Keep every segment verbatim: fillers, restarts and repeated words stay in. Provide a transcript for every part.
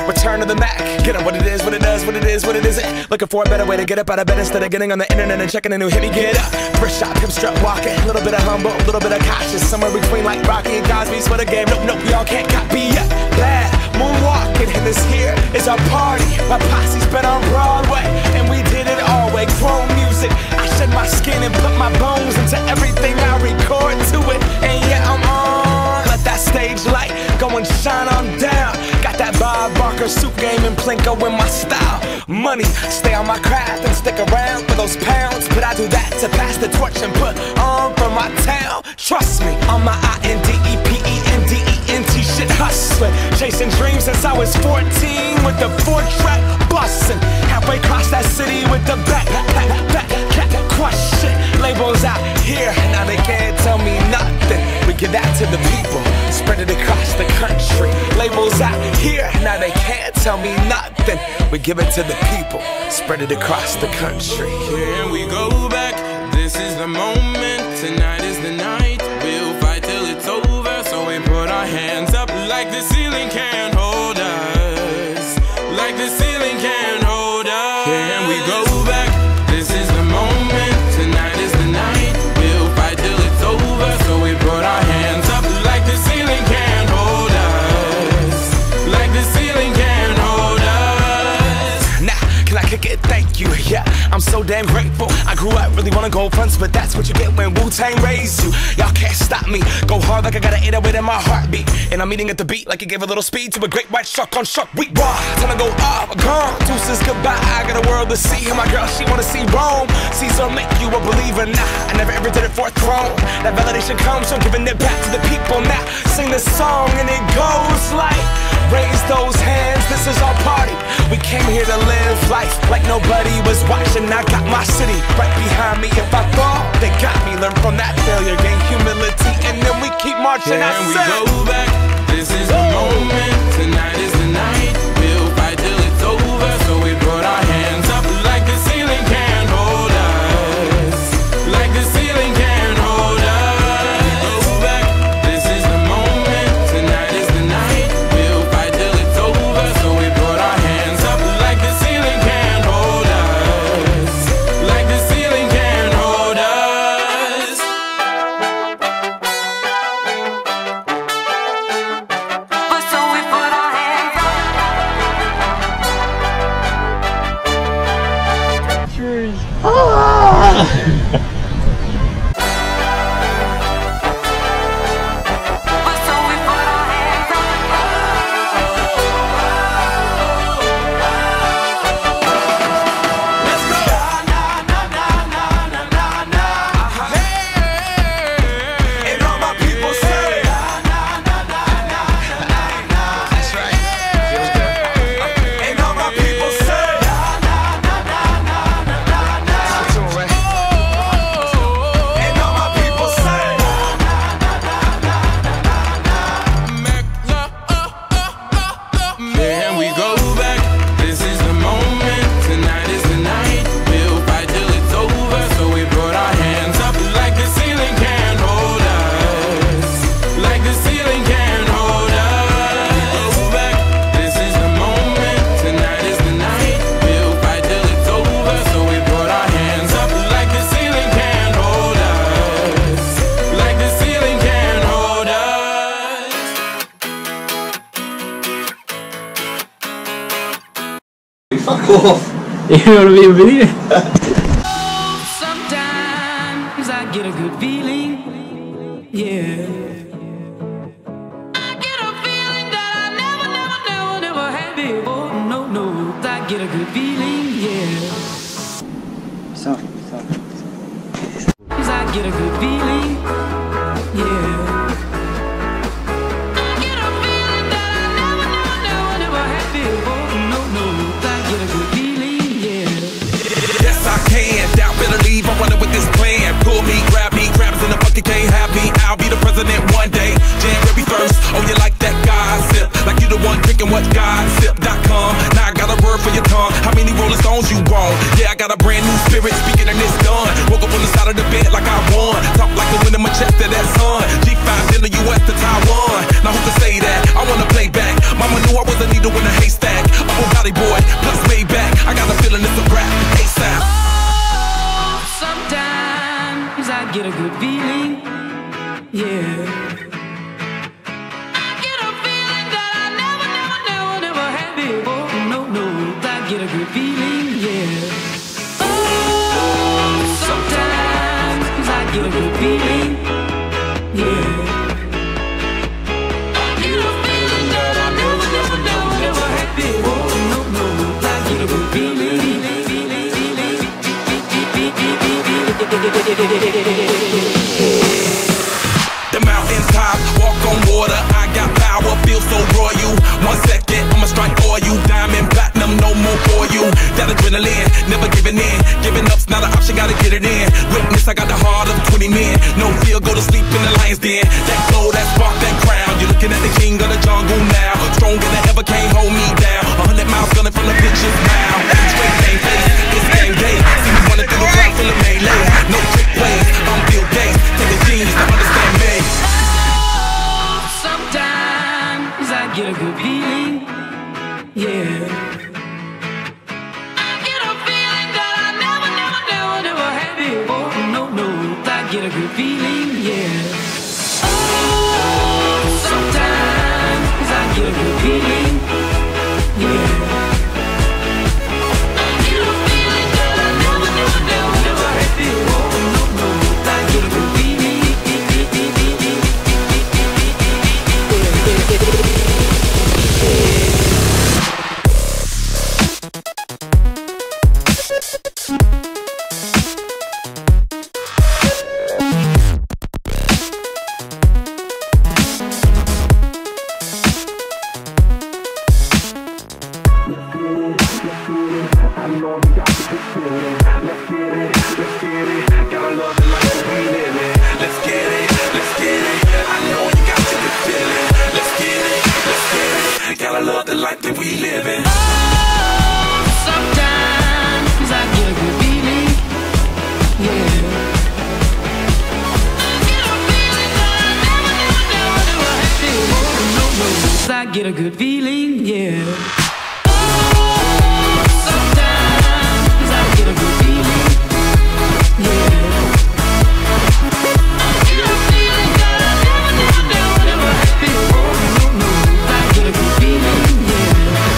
return to the Mac. Get up what it is, what it does, what it is, what it isn't. Looking for a better way to get up out of bed instead of getting on the internet and checking a new hit. Me get up, first shot, hip strut walking. A little bit of humble, a little bit of cautious. Somewhere between like Rocky and Cosby's for the game. Nope, nope, y'all can't copy yet. Bad moonwalking, and this here is our party. My posse's been on Broadway, and we did it all way. Chrome music, I shed my skin and put my bones into everything I record to it. And yeah, I'm on. Let that stage light go and shine on down. Got that Bob Barker suit game and Plinko in my style. Money, stay on my craft and stick around for those pounds. But I do that to pass the torch and put on for my town. Trust me, on my I N D E P E N D E N T shit hustling. Chasing dreams since I was fourteen with the four track bustin'. Halfway across that city with the back, back, back, back, crush shit. Labels out here, now they can't tell me nothing. We give that to the people, spread it across the country. Labels out here, now they can't tell me nothing. We give it to the people, spread it across the country. Here we go back, this is the moment. Tonight is the night, we'll fight till it's over. So we put our hands up like the ceiling can't hold us. Like the ceiling can't hold us. Here we go back, this is the moment. Tonight is the night, we'll fight till it's over. So we put our hands up like the ceiling can't hold us. Like the ceiling can't hold us. Nah, can I kick it? Thank you, yeah, I'm so damn grateful. I grew up really wanna go fronts, but that's what you get when Wu-Tang raised you. Y'all can't stop me, go hard like I got an eight oh eight in my heartbeat. And I'm eating at the beat like it gave a little speed to a great white shark on shark week. Raw, time to go off, gone, deuces goodbye. I got a world to see, and my girl, she wanna see Rome. Caesar make you a believer, nah, I never ever did it for a throne. That validation comes from giving it back to the people. Now, sing this song and it goes like, raise those hands, this is our party. We came here to live life like nobody was watching. I got my city right behind me. If I fall, they got me. Learn from that failure, gain humility, and then we keep marching. Can I we said, go back? This is the moment. Tonight is the night. We'll fight till it's over. So we put our hands up like the ceiling can't hold us. Like the ceiling can't hold us. Go back. This is the moment. Tonight is the night. We'll fight till it's over. So we put our hands up like the ceiling can't hold us. Like the ceiling can't hold us. So we put our hands up. So we put our hands up. let's go. And all my people say, that's right. Feels good. And all my people say, and all my people say, Can we go back? This is the moment. Tonight is the night. We'll fight till it's over. So we put our hands up like the ceiling can't hold us. Like the ceiling can't hold us. Go back. This is the moment. Tonight is the night. We'll fight till it's over. So we put our hands up like the ceiling can't hold us. Like the ceiling can't hold us. Fuck off. You wanna be a video? Sometimes I get a good feeling, yeah. I get a feeling that I never, never, never, never had before. No, no, I get a good feeling, yeah. So, so. I get a good feeling, yeah. I get a feeling that I never, never, never, never had before. No, no, I get a good feeling, yeah. yes I can. Doubt, better leave. I'm running with this plan. Pull me, grab me, grabs in the bucket can't have me. I'll be the president one day. January first. Oh, you like that gossip? Like you the one drinking what gossip dot com. Now I got a word for your tongue. How many Rolling Stones you want? Yeah, I got a brand new spirit speaking and it's done. Woke up on the side of the bed like I won. Talk like the wind in my chest to that sun. G five in the U S to Taiwan. Now who can say that? I wanna play back. Mama knew I was a needle needle in a haystack. A Bugatti boy, plus Maybach. I got a feeling it's a rap. ASAP. Oh, sometimes I get a good feeling, yeah. I get a feeling that I never, never, never, never had before. No, no, I get a good feeling, yeah. Oh, sometimes I get a good feeling, yeah. I get a feeling that I never, never, never, never had before. No, no, I get a good feeling. The mountain top, walk on water. I got power, feel so royal. One second, I'ma strike all you. Diamond, platinum, no more for you. That adrenaline, never giving in. Giving up's not an option, gotta get it in. Witness, I got the heart of twenty men. No fear, go to sleep in the lion's den. That glow, that spark, that crown. You're looking at the king of the jungle now. Stronger than ever, can't hold me down. A hundred miles gunning from the bitches now. Straight game face, it's game day. See me running through the crowd full of melee. No trick plays, I'm Bill Gates. Take a genius to understand me. Oh, sometimes I get a good feeling, yeah. I get a feeling that I never, never, never, never had before. No, no, I get a good feeling, yeah. Oh, sometimes I get a good feeling, yeah. I get a feeling that I never, never, never, never had before. No, no, I get a good feeling. Get a good feeling, yeah. Oh, sometimes I get a good feeling, yeah. I get a feeling that I never, never, never, never had before. No, no, I get a good feeling, yeah.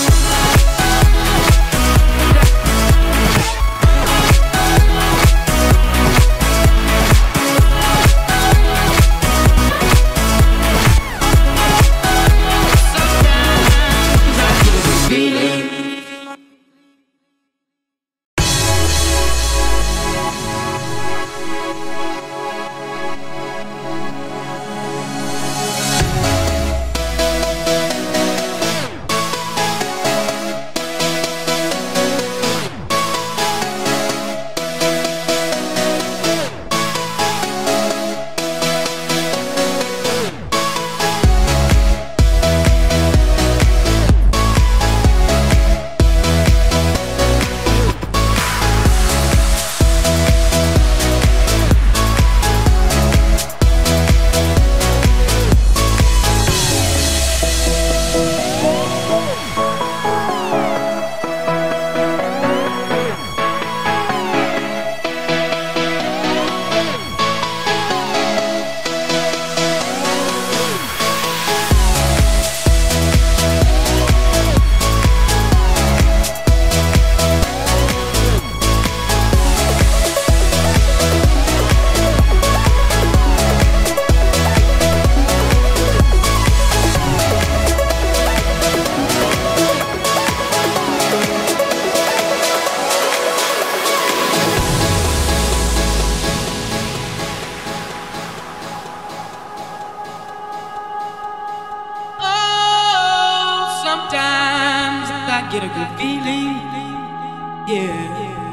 Get a good feeling, yeah.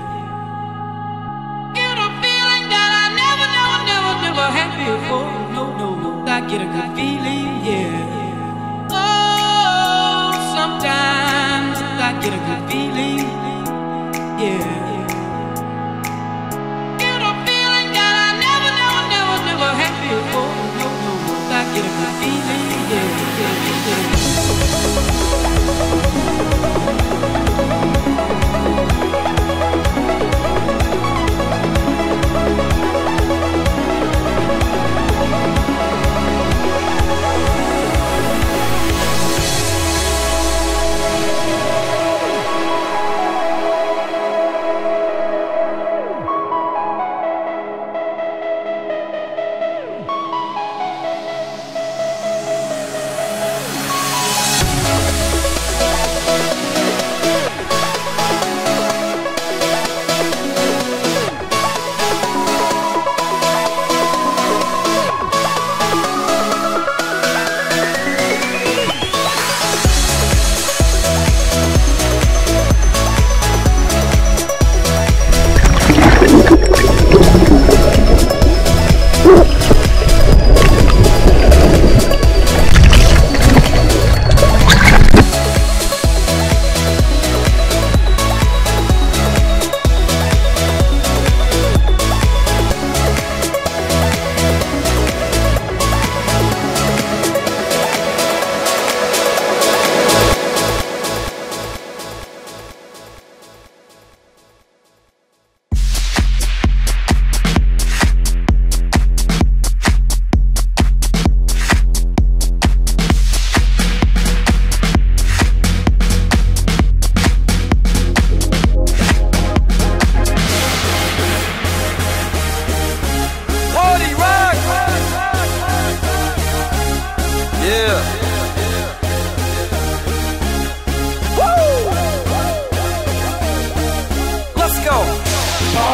Get a feeling that I never, never, never, never had before. No, no, no, I get a good feeling, yeah. Oh, sometimes I get a good feeling, yeah. Get a feeling that I never, never, never, never had before. No, no, I get a good feeling, yeah, yeah, yeah.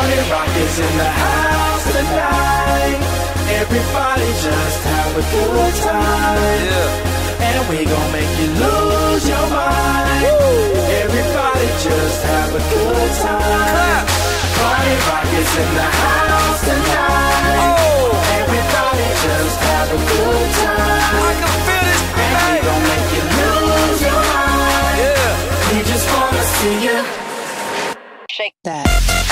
Party rock is in the house tonight. Everybody just have a good time. Yeah. And we gon' make you lose your mind. Woo. Everybody just have a good time. Clap. Party rock is in the house tonight. Oh. Everybody just have a good time. I can feel this. And we gon' make you lose your mind. Yeah. We just wanna see you shake that.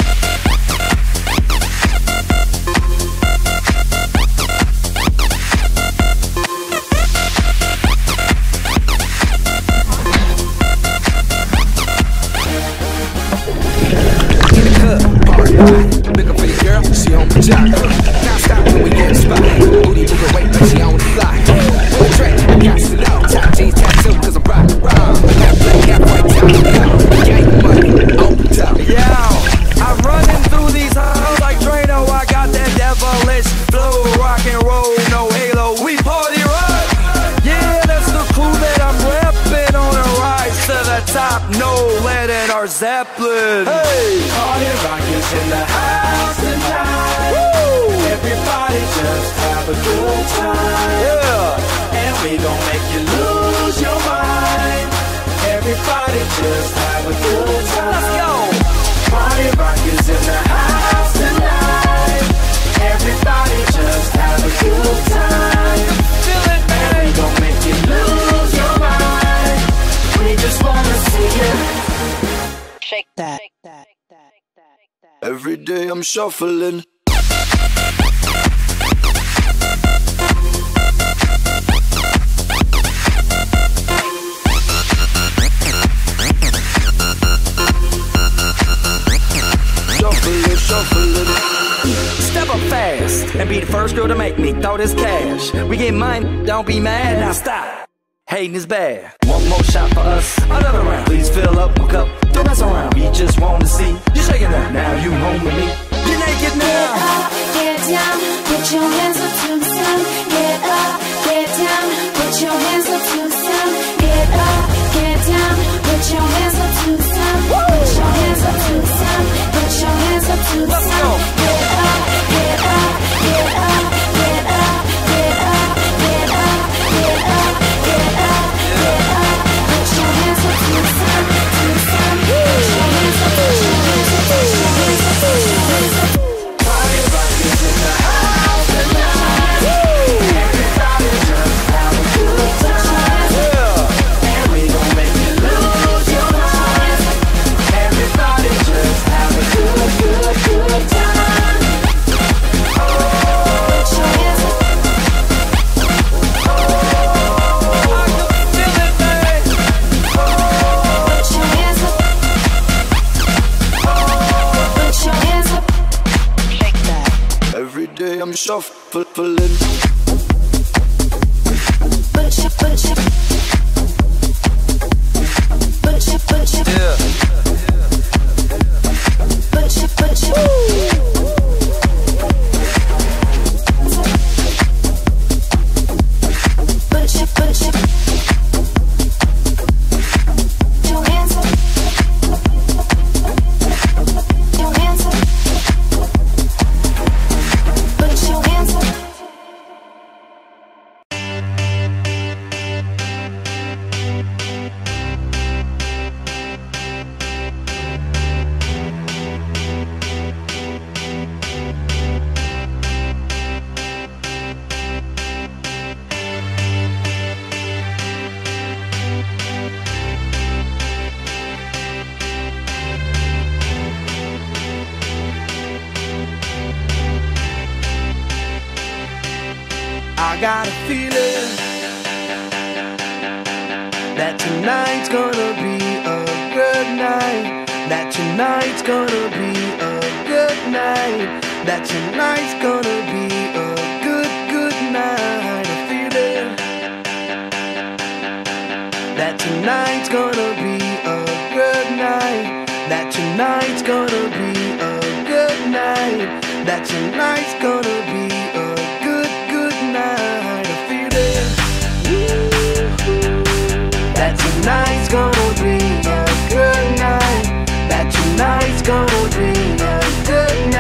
Big up for your girl, she on the job. Now stop when we get a spot. Booty move away like she on the fly. With a track, I got it out. Top jeans tattoo, cause I'm rock, rock. I got black, got white top, yeah. Gang money, on the top. Yo, I'm running through these halls like Drano. I got that devilish flow. Rock and roll, no halo. We party rock. Yeah, that's the crew that I'm repping on a rise to the top. No lead in our Zeppelin. Hey, party rock is in the house tonight. Woo! Everybody just have a good time. Yeah. And we gon' make you lose your mind. Everybody just have a good time. Let's go. Party rock is in the house tonight. Everybody just have a good time. Feel it, man. And we gon' make you lose your mind. We just wanna see you shake that. Every day I'm shuffling. Shuffling, shuffling. Step up fast and be the first girl to make me throw this cash. We get mine, don't be mad, now stop. Hating is bad. One more shot for us, another round. Please fill up my cup, don't mess around. We just wanna see you shaking that. Now you home with me. You're naked now. Get up, get down, put your hands up to the sun. Get up, get down, put your hands up to the sun. Get up, get down, put your hands up to the sun. Put your hands up to the sun. Put your hands up to the sun. Get up, get up, get up, get up, get up, get up, get up, get up, get up. Put your hands up to the sun, to the sun. Put your hands up, put your hands up, put your hands up, put your hands up. Party rock is in the house tonight. Everybody just have a good time. Yeah. And we gon' make you lose your mind. Everybody just have a good, good, good time. Oh, put your hands up. Oh, I can feel it, babe. Oh, put your hands up. Oh, put your hands up. Shake that. Every day I'm shuffling. Put your, put your, put your, put your, Yeah. put your, put your. Put your, put your, your hands up. Your hands up. Put your hands up. I got a feeling that tonight's gonna be a good night. That tonight's gonna be a good night. That tonight's gonna be a good, good night. A feeling that tonight's gonna be a good night. That tonight's gonna be a good night. That tonight's gonna be a good, good night. A feeling that tonight's gonna be a good night. That tonight's gonna be a good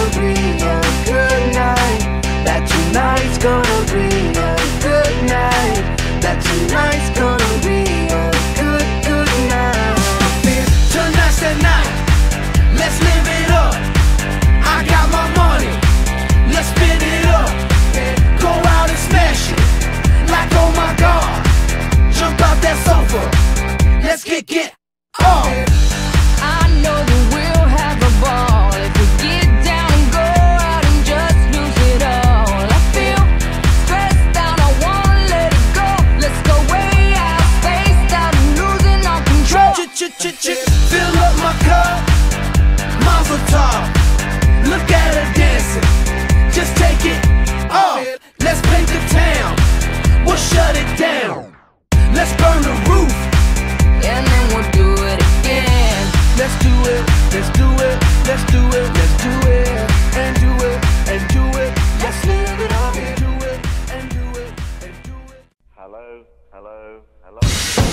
be a good night. That tonight's gonna be a good night. That tonight's gonna be a good, good night. Tonight's the night, let's live it up. I got my money, let's spin it up. Go out and smash it, like oh my god. Jump out that sofa, let's get get off. I know that we'll have a ball if we get down and go out and just lose it all. I feel stressed out, I wanna let it go. Let's go way out, spaced out and losing all control. Fill up my cup, Mazel tov. Look at her dancing, just take it off. Let's paint the town, we'll shut it down. Let's burn the roof, And then we'll do it again. let's do it, let's do it, let's do it, let's do it, and do it, and do it. Let's live it up and do it, and do it, and do it. Hello, hello, hello.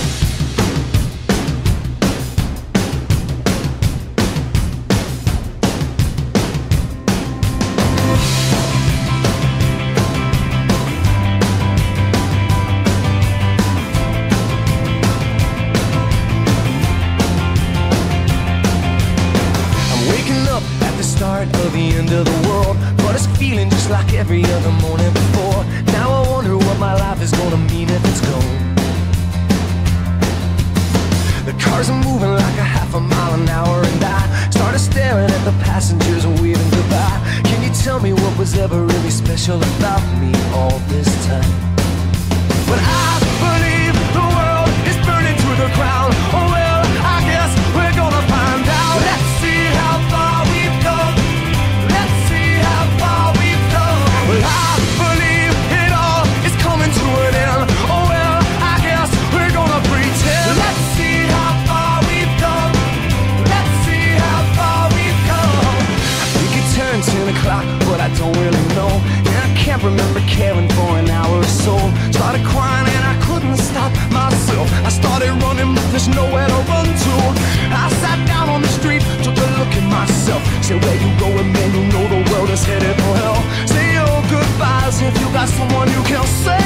Start of the end of the world, but it's feeling just like every other morning before. Now I wonder what my life is gonna mean if it's gone. The cars are moving like a half a mile an hour, and I started staring at the passengers and waving goodbye. Can you tell me what was ever really special about me all this time? But I believe the world is burning to the ground. Oh well, I guess we're gonna find out. Let's see how far we've come. Let's see how far we've come. Well, I believe it all is coming to an end. Oh well, I guess we're gonna pretend. Let's see how far we've come. Let's see how far we've come. I think it turned ten o'clock, but I don't really know. And I can't remember caring for an hour or so. Started crying and I couldn't stop myself. I started running, but there's nowhere to run to. I sat down on the street, took a look at myself. Said, where you going, man? You know the world is headed for hell. Say your goodbyes if you got someone you can say.